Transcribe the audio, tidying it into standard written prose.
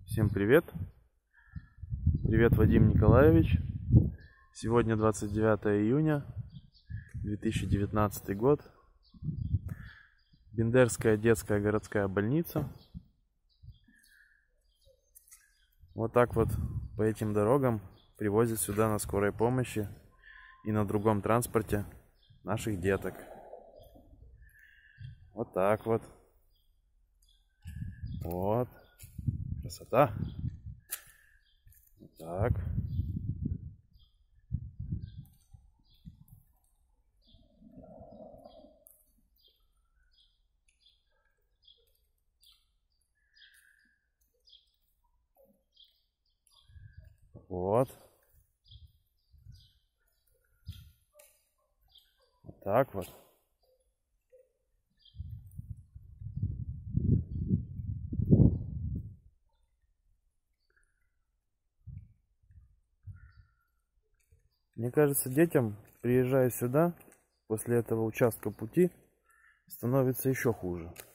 Всем привет! Привет, Вадим Николаевич! Сегодня 29 июня 2019 год. Бендерская детская городская больница. Вот так вот по этим дорогам привозят сюда на скорой помощи и на другом транспорте наших деток. Вот так вот. Вот. Красота. Вот так. Вот. Вот так вот. Мне кажется, детям, приезжая сюда, после этого участка пути, становится еще хуже.